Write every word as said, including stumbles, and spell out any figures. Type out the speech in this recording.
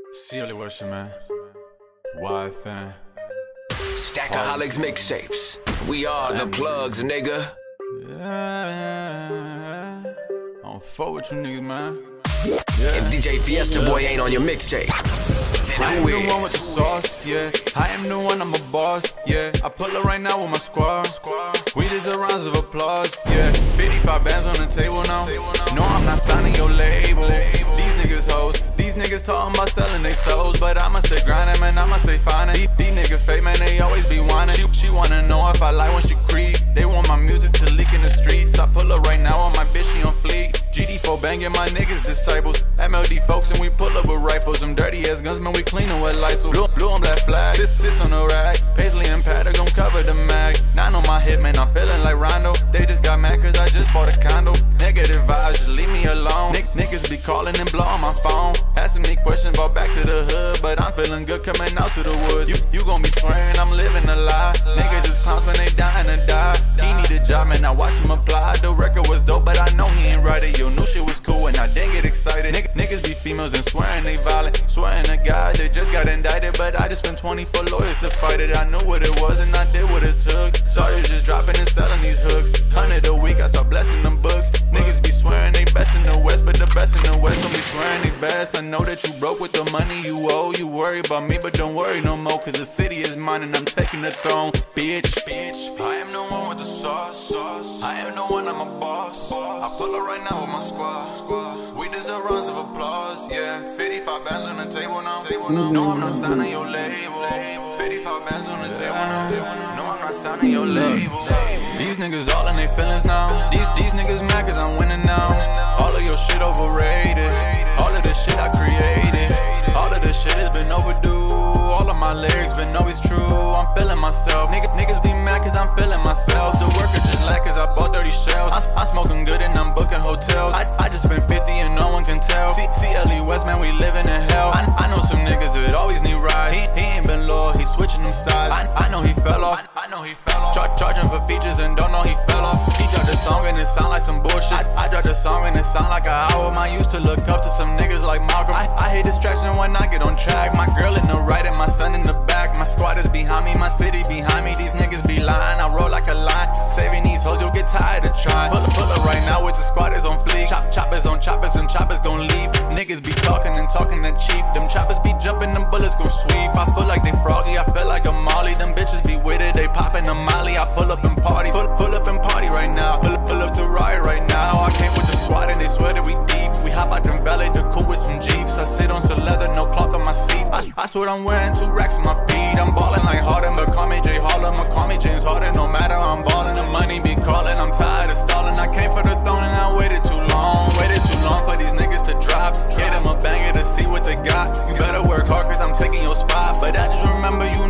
Silly worship, man. Y F N. Stackaholics mixtapes. We are the plugs, nigga. Yeah. I don't fuck with you niggas, man. Yeah. If D J Fiesta Boy ain't on your mixtape, then I am who the one with the is? sauce, yeah. I am the one, I'm a boss, yeah. I pull up right now with my squad. We deserve rounds of applause, yeah. fifty-five bands on the table now. No, I'm not signing your label. These niggas hoes, these niggas talking about selling they souls, but I'ma stay grinding, man, I'ma stay finding. These, these niggas fake, man, they always be whining. She, she wanna know if I lie when she creep. They want my music to leak in the streets. I pull up right now on my bitch, she on fleek. G D four banging my niggas disciples. M L D folks and we pull up with rifles. Them dirty ass guns, man, we clean them with lights. So blue, blue and black flag, sit, sits on the rack. Paisley and Patta gon' cover the mag. Nine on my hip, man, I'm feeling like Rondo. They just got mad cause I just bought a condo. Negative vibes, just leave me alone. Nick, niggas be calling and blowing my phone. Asking me questions about back to the hood, but I'm feeling good coming out to the woods. You, you gon' be swearing I'm living a lie. Niggas is clowns, man, they dying to die. He need a job, man, I watch him apply. The record was dope, but I know he ain't right it. Yo, new shit was cool and I didn't get excited. Nick, niggas be females and swearing they violent. Swearing to God, they just got indicted, but I just spent twenty for lawyers to fight it. I knew what it was and I did what it took. Sorry, just dropping and selling these hooks. Hundred a week, I start blessing them books. Niggas be swearing they best in the West, but the best in the West don't be swearing they best. I know that you broke with the money you owe. You worry about me, but don't worry no more, cause the city is mine and I'm taking the throne, bitch. bitch. I am the one with the sauce. I am the one, I'm a boss. I pull up right now with my squad. We deserve rounds of applause, yeah. fifty-five bands on the table now. No, I'm not signing your label. fifty-five bands on the table now. No, I'm not signing your label. These niggas all in their feelings now. These, these niggas mad cause I'm winning now. All of your shit overrated. All of this shit I created. All of this shit has been overdue. All of my lyrics been always true. I'm feeling myself. Niggas, niggas be mad cause I'm feeling myself. The worker just lack cause I bought thirty shells. I, I'm smoking good and I'm booking hotels. I, I just spent fifty and no one can tell. C L E West, man, we living in hell. I, I know some niggas that always need rides. He, he ain't been loyal, he switching them sides. I, I know he fell off. I, I know he fell off. Char charging for features and don't know he fell off. He dropped a song and it sound like some bullshit. I, I dropped a song and it sound like an album. I used to look up to some niggas like Malcolm. I, I hate distraction when I get on track. My girl in the right and my son in the back. My squad is behind me, my city behind me. These niggas be lying, I roll like a line. Saving these hoes, you'll get tired of trying. Pull up, pull up right now with the squad is on fleek. Chop, choppers on choppers and choppers gon' leave. Niggas be talking and talking that cheap. Them choppers be jumping, them bullets gon' sweep. I feel like they froggy, I feel like a Molly. Them bitches be with it, they poppin' a Molly. I pull up and party, pull, pull up and party right now. Pull up, pull up to riot right now. I came with the squad and they swear that we deep. We hop out them valet, the cool with some Jeeps. I sit on some leather, no cloth on my seats. I, I swear I'm wearing two racks on my feet. I'm ballin' like Harden, but call me Jay Harden. But call me James Harden, no matter I'm ballin'. The money be callin', I'm tired of stallin'. I came for the throne and I waited too long. Waited too long for these niggas to drop. Hit them a banger to see what they got. You better work hard cause I'm taking your spot. But I just remember you